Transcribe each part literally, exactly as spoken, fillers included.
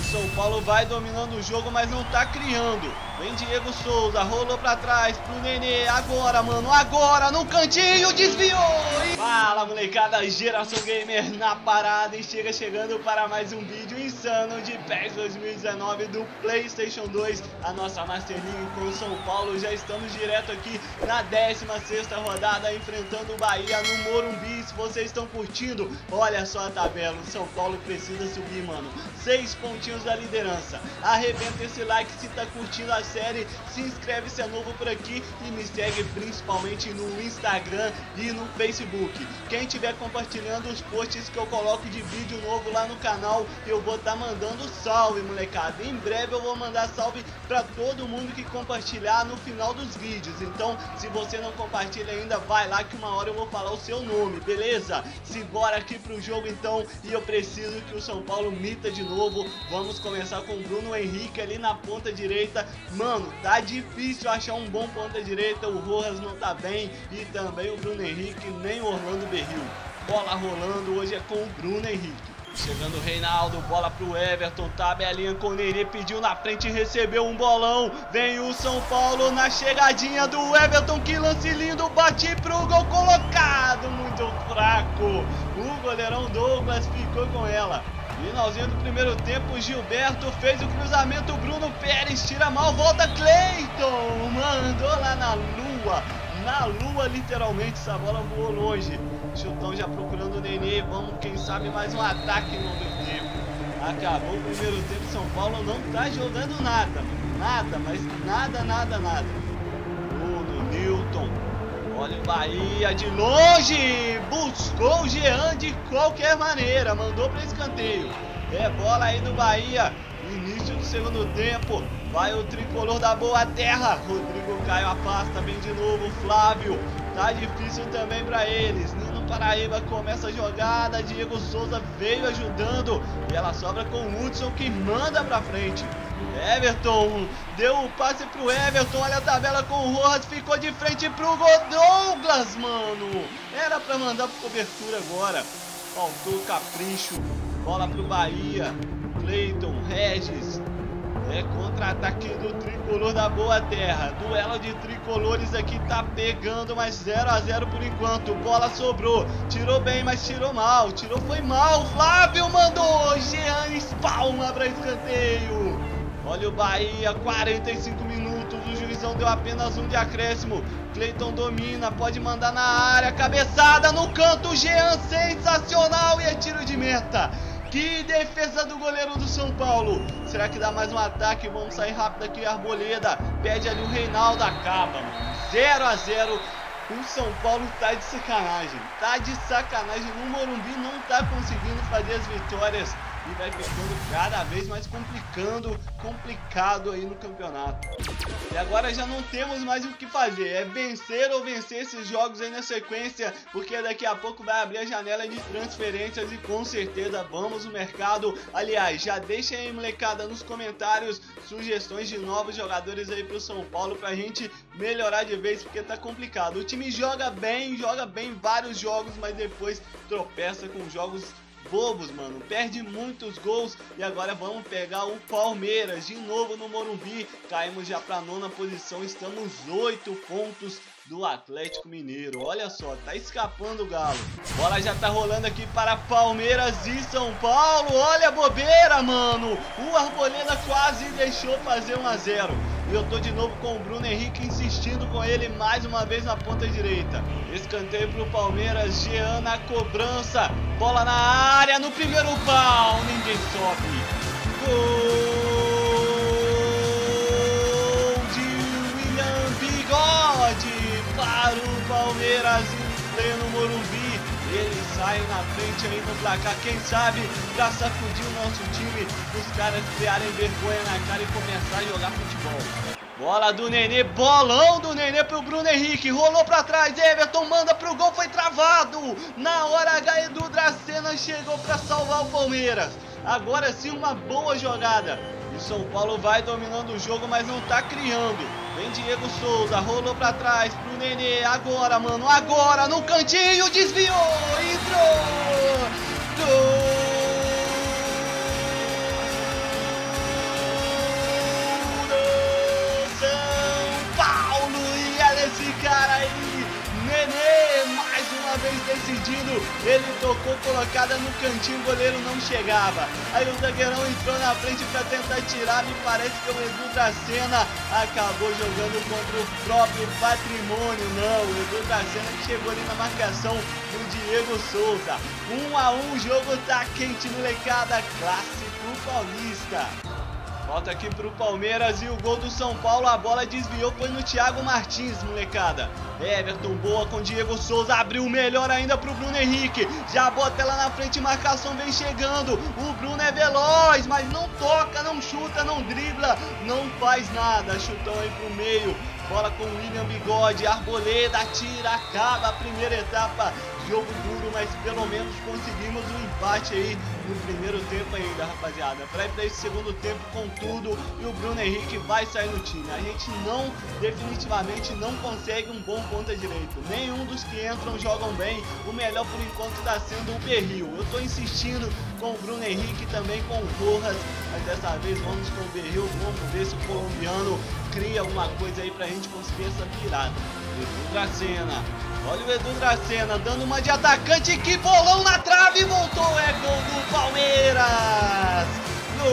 São Paulo vai dominando o jogo, mas não tá criando. Vem Diego Souza, rolou pra trás pro Nenê. Agora, mano, agora no cantinho, desviou! E... Fala, molecada, Geração Gamer na parada e chega chegando para mais um vídeo insano de PES dois mil e dezenove do PlayStation dois. A nossa Master League com o São Paulo. Já estamos direto aqui na décima sexta rodada, enfrentando o Bahia no Morumbi. Se vocês estão curtindo, olha só a tabela. O São Paulo precisa subir, mano. Seis pontinhos da liderança. Arrebenta esse like se tá curtindo a série, se inscreve se é novo por aqui e me segue principalmente no Instagram e no Facebook. Quem estiver compartilhando os posts que eu coloco de vídeo novo lá no canal, eu vou estar tá mandando salve, molecada. Em breve eu vou mandar salve para todo mundo que compartilhar no final dos vídeos. Então, se você não compartilha ainda, vai lá que uma hora eu vou falar o seu nome, beleza? Simbora aqui pro jogo então, e eu preciso que o São Paulo mita de novo. Vamos começar com o Bruno Henrique ali na ponta direita. Mano, tá difícil achar um bom ponta direita, o Rojas não tá bem e também o Bruno Henrique, nem o Orlando Berril. Bola rolando, hoje é com o Bruno Henrique. Chegando o Reinaldo, bola pro Everton, tabelinha com o Nenê, pediu na frente e recebeu um bolão. Vem o São Paulo na chegadinha do Everton, que lance lindo, bate pro gol, colocado, muito fraco. O goleirão Douglas ficou com ela. Finalzinho do primeiro tempo, Gilberto fez o cruzamento, Bruno Pérez tira mal, volta Cleiton, mandou lá na lua, na lua literalmente, essa bola voou longe. Chutão já procurando o Nenê, vamos quem sabe mais um ataque no meu tempo. Acabou o primeiro tempo, São Paulo não tá jogando nada, nada, mas nada, nada, nada. Bruno, Newton. Olha o Bahia de longe, buscou o Jean de qualquer maneira, mandou para escanteio. É bola aí do Bahia, início do segundo tempo, vai o tricolor da boa terra. Rodrigo Caio afasta, vem de novo Flávio, tá difícil também para eles. Nino Paraíba começa a jogada, Diego Souza veio ajudando e ela sobra com o Hudson que manda para frente. Everton, deu o passe pro Everton, olha a tabela com o Rojas, ficou de frente pro gol. Douglas, mano, era pra mandar por cobertura agora, faltou capricho. Bola pro Bahia, Cleiton, Regis, é contra-ataque do tricolor da boa terra. Duelo de tricolores aqui tá pegando, mas zero a zero por enquanto. Bola sobrou, tirou bem, mas tirou mal, tirou foi mal. Flávio mandou, Jean espalma pra escanteio. Olha o Bahia, quarenta e cinco minutos, o juizão deu apenas um de acréscimo. Cleiton domina, pode mandar na área, cabeçada no canto, Jean sensacional e é tiro de meta. Que defesa do goleiro do São Paulo. Será que dá mais um ataque? Vamos sair rápido aqui, Arboleda. Pede ali o Reinaldo, acaba, mano. zero a zero. O São Paulo tá de sacanagem. Tá de sacanagem. No Morumbi não tá conseguindo fazer as vitórias. E vai ficando cada vez mais complicando, complicado aí no campeonato. E agora já não temos mais o que fazer, é vencer ou vencer esses jogos aí na sequência, porque daqui a pouco vai abrir a janela de transferências e com certeza vamos no mercado. Aliás, já deixem aí, molecada, nos comentários sugestões de novos jogadores aí pro São Paulo pra gente melhorar de vez, porque tá complicado. O time joga bem, joga bem vários jogos, mas depois tropeça com jogos bobos, mano, perde muitos gols. E agora vamos pegar o Palmeiras de novo no Morumbi. Caímos já pra nona posição, estamos oito pontos do Atlético Mineiro. Olha só, tá escapando o Galo. Bola já tá rolando aqui para Palmeiras e São Paulo. Olha a bobeira, mano, o Arboleda quase deixou fazer um a zero. E eu tô de novo com o Bruno Henrique insistindo com ele mais uma vez na ponta direita. Escanteio pro Palmeiras, Jean na cobrança. Bola na área, no primeiro pau, ninguém sobe. Gol de William Bigode para o Palmeiras em pleno Morumbi. Eles saem na frente aí no placar, quem sabe pra sacudir o nosso time, os caras criarem vergonha na cara e começar a jogar futebol. Bola do Nenê, bolão do Nenê pro Bruno Henrique, rolou pra trás, Everton manda pro gol, foi travado. Na hora H, Edu Dracena chegou pra salvar o Palmeiras. Agora sim uma boa jogada. E São Paulo vai dominando o jogo, mas não tá criando. Vem Diego Souza, rolou pra trás pro Nenê, agora, mano, agora no cantinho, desviou, entrou. Gol vez decidindo, ele tocou colocada no cantinho, o goleiro não chegava. Aí o zagueirão entrou na frente para tentar tirar, me parece que o Edu Dracena acabou jogando contra o próprio patrimônio. Não, o Edu Dracena que chegou ali na marcação do Diego Souza. Um a um, o jogo tá quente, molecada, clássico paulista. Volta aqui pro Palmeiras e o gol do São Paulo, a bola desviou, foi no Thiago Martins, molecada. Everton, boa com Diego Souza, abriu melhor ainda pro Bruno Henrique. Já bota ela na frente, marcação vem chegando. O Bruno é veloz, mas não toca, não chuta, não dribla, não faz nada. Chutão aí pro meio. Bola com o William Bigode, Arboleda, tira, acaba a primeira etapa. Jogo duro, mas pelo menos conseguimos um empate aí no primeiro tempo ainda, rapaziada. Para ir para esse segundo tempo com tudo e o Bruno Henrique vai sair no time. A gente não, definitivamente não consegue um bom ponta direito. Nenhum dos que entram jogam bem. O melhor por enquanto está sendo o Berril. Eu estou insistindo com o Bruno Henrique, também com o Rojas, mas dessa vez vamos com o Berril. Vamos ver se o colombiano cria alguma coisa aí pra gente conseguir essa virada. Edu Dracena, olha o Edu Dracena dando uma de atacante, que bolão na trave, voltou, é gol do Palmeiras. Gol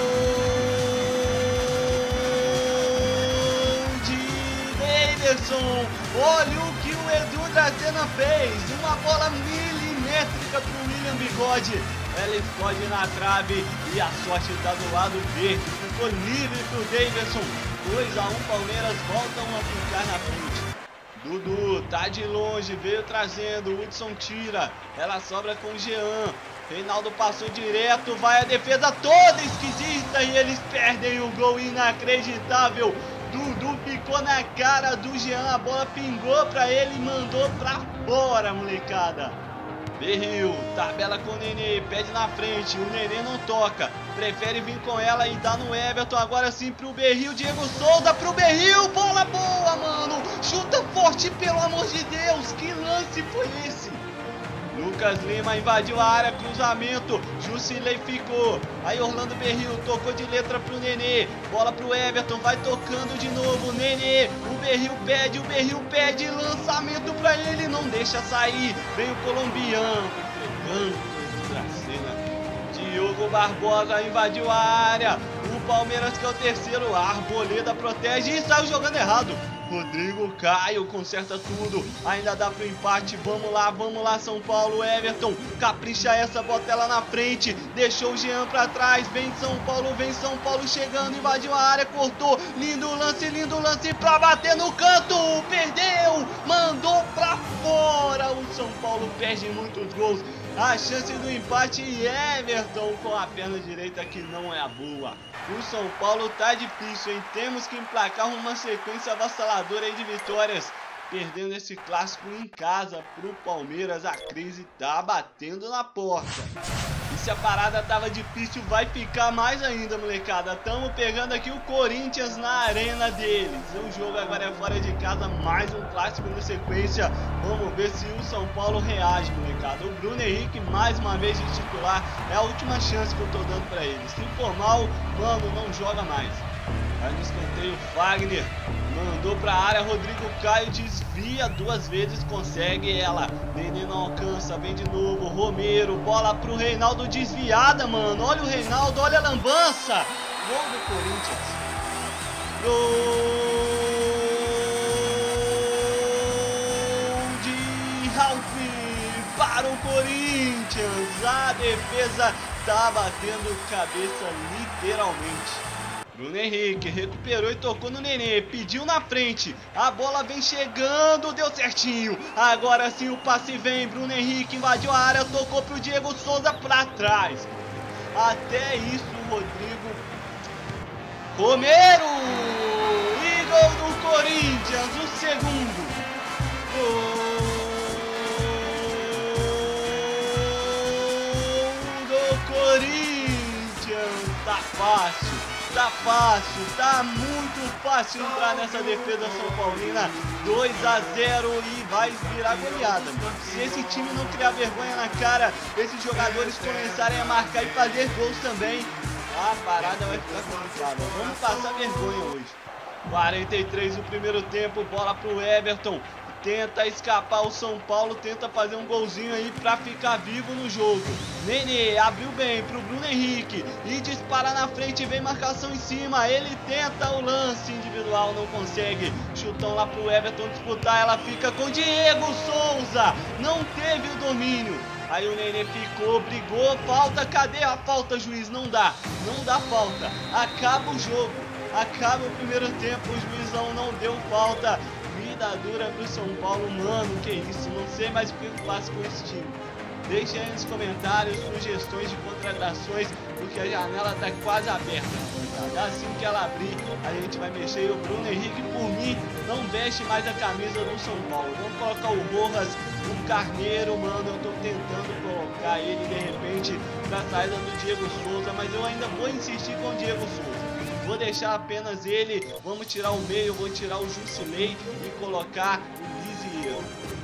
de Davidson. Olha o que o Edu Dracena fez, uma bola milimétrica pro William Bigode. Ela explode na trave e a sorte está do lado verde. Ficou livre pro Davidson. dois a um, Palmeiras voltam a ficar na frente. Dudu tá de longe, veio trazendo, o Hudson tira, ela sobra com o Jean. Reinaldo passou direto, vai a defesa toda esquisita e eles perdem o gol, inacreditável. Dudu ficou na cara do Jean, a bola pingou pra ele e mandou pra fora, molecada. Berril, tabela com o Nenê, pede na frente, o Nenê não toca, prefere vir com ela e dá no Everton, agora sim pro Berril, Diego Souza pro Berril, bola boa, mano, chuta forte, pelo amor de Deus, que lance foi esse? Lucas Lima invadiu a área, cruzamento, Jusilei ficou, aí Orlando Berril tocou de letra pro Nenê, bola pro Everton, vai tocando de novo, Nenê, o Berril pede, o Berril pede, lançamento pra ele, não deixa sair, vem o colombiano, entregando o Dracena, Diogo Barbosa invadiu a área, o Palmeiras que é o terceiro, a Arboleda protege e saiu jogando errado. Rodrigo Caio conserta tudo, ainda dá pro empate, vamos lá, vamos lá São Paulo, Everton, capricha essa, bota ela na frente, deixou o Jean pra trás, vem São Paulo, vem São Paulo chegando, invadiu a área, cortou, lindo lance, lindo lance pra bater no canto, perdeu, mandou pra fora, o São Paulo perde muitos gols. A chance do empate e Everton com a perna direita que não é a boa. O São Paulo tá difícil, hein? Temos que emplacar uma sequência avassaladora aí de vitórias. Perdendo esse clássico em casa pro Palmeiras, a crise tá batendo na porta. E se a parada tava difícil, vai ficar mais ainda, molecada. Tamo pegando aqui o Corinthians na arena deles. O jogo agora é fora de casa, mais um clássico na sequência. Vamos ver se o São Paulo reage, molecada. O Bruno Henrique, mais uma vez de titular, é a última chance que eu tô dando pra ele. Se for mal, mano, não joga mais. Vai no escanteio, Fagner mandou pra área, Rodrigo Caio desvia duas vezes, consegue ela, Nenê não alcança, vem de novo, Romero, bola pro Reinaldo desviada, mano, olha o Reinaldo, olha a lambança, gol do Corinthians, gol de Ralf para o Corinthians, a defesa tá batendo cabeça literalmente. Bruno Henrique recuperou e tocou no Nenê, pediu na frente, a bola vem chegando, deu certinho, agora sim o passe vem, Bruno Henrique invadiu a área, tocou pro Diego Souza pra trás, até isso o Rodrigo, Romero, e gol do Corinthians, o segundo, gol do Corinthians, tá fácil. Tá fácil, tá muito fácil entrar nessa defesa São Paulina, dois a zero e vai virar goleada. Se esse time não criar vergonha na cara, esses jogadores começarem a marcar e fazer gols também, a parada vai ficar complicada. Vamos passar vergonha hoje. quarenta e três o primeiro tempo, bola pro Everton, tenta escapar o São Paulo, tenta fazer um golzinho aí pra ficar vivo no jogo. Nenê abriu bem pro Bruno Henrique e dispara na frente, vem marcação em cima, ele tenta o lance individual, não consegue. Chutão lá pro Everton disputar, ela fica com Diego Souza, não teve o domínio. Aí o Nenê ficou, brigou, falta, cadê a falta, juiz? Não dá, não dá falta, acaba o jogo, acaba o primeiro tempo, o juizão não deu falta. Vida dura pro São Paulo, mano, que isso, não sei mais o que eu faço com esse time. Deixe aí nos comentários sugestões de contratações, porque a janela tá quase aberta. Assim que ela abrir, a gente vai mexer. E o Bruno Henrique, por mim, não veste mais a camisa do São Paulo. Vamos colocar o Rojas, o Carneiro, mano. Eu tô tentando colocar ele de repente pra saída do Diego Souza, mas eu ainda vou insistir com o Diego Souza. Vou deixar apenas ele. Vamos tirar o meio, vou tirar o Jusilei e colocar o Lisieiro.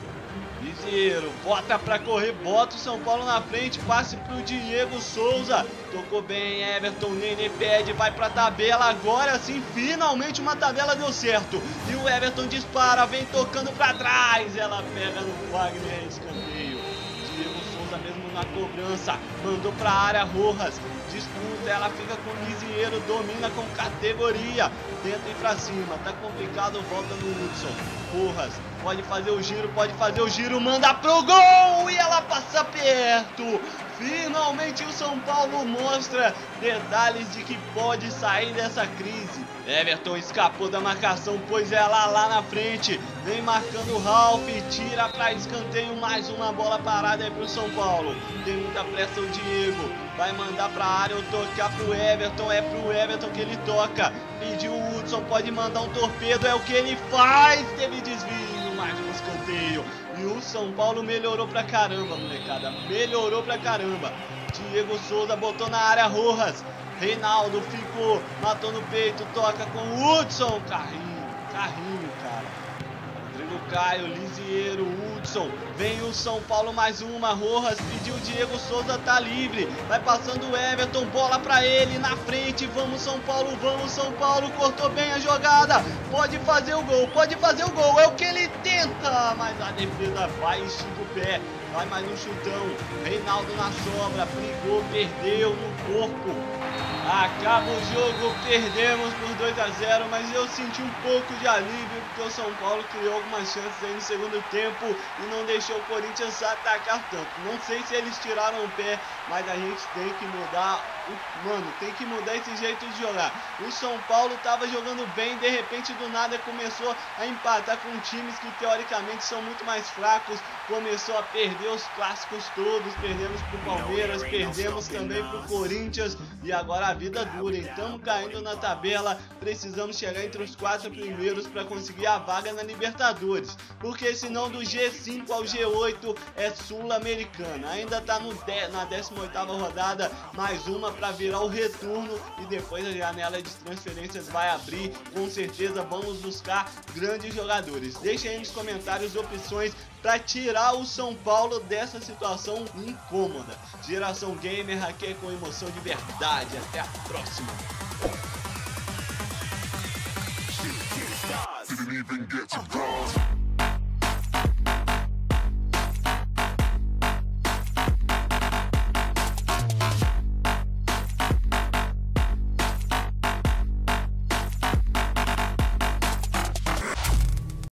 Lisieiro, bota pra correr, bota o São Paulo na frente, passe pro Diego Souza. Tocou bem, Everton, Nenê pede, vai pra tabela, agora sim, finalmente uma tabela deu certo. E o Everton dispara, vem tocando pra trás, ela pega no Wagner, escanteio. Diego Souza mesmo na cobrança, mandou pra área, Rojas, disputa, ela fica com o Lisieiro, domina com categoria, tenta ir pra cima, tá complicado, volta no Hudson. Rojas, pode fazer o giro, pode fazer o giro, manda pro gol e ela passa perto. Finalmente o São Paulo mostra detalhes de que pode sair dessa crise. Everton escapou da marcação, pôs ela lá na frente, vem marcando o Ralf, tira para escanteio, mais uma bola parada aí pro São Paulo. Tem muita pressa o Diego, vai mandar pra área ou tocar pro Everton, é pro Everton que ele toca. Pediu o Hudson, pode mandar um torpedo, é o que ele faz, teve desvio, mais um escanteio. E o São Paulo melhorou pra caramba, molecada, melhorou pra caramba. Diego Souza botou na área, Rojas, Reinaldo ficou, matou no peito, toca com o Hudson, carrinho, carrinho, cara. Rodrigo Caio, Lisieiro, Hudson, vem o São Paulo mais uma, Rojas pediu, Diego Souza tá livre, vai passando o Everton, bola pra ele, na frente, vamos São Paulo, vamos São Paulo, cortou bem a jogada, pode fazer o gol, pode fazer o gol, é o que ele tenta, mas a defesa vai, estica o pé, vai mais um chutão, Reinaldo na sobra, brigou, perdeu no corpo. Acaba o jogo, perdemos por dois a zero, mas eu senti um pouco de alívio porque o São Paulo criou algumas chances aí no segundo tempo e não deixou o Corinthians atacar tanto. Não sei se eles tiraram o pé, mas a gente tem que mudar, o... mano, tem que mudar esse jeito de jogar. O São Paulo tava jogando bem, de repente do nada começou a empatar com times que teoricamente são muito mais fracos, começou a perder os clássicos todos, perdemos pro Palmeiras, perdemos também pro Corinthians e agora a vida dura, estamos caindo na tabela, precisamos chegar entre os quatro primeiros para conseguir a vaga na Libertadores, porque senão do G cinco ao G oito é Sul-Americana, ainda tá no de, na décima oitava rodada, mais uma para virar o retorno e depois a janela de transferências vai abrir, com certeza vamos buscar grandes jogadores. Deixa aí nos comentários opções para tirar o São Paulo dessa situação incômoda. Geração Gamer aqui com emoção de verdade. Até a próxima. Didn't even get to cross.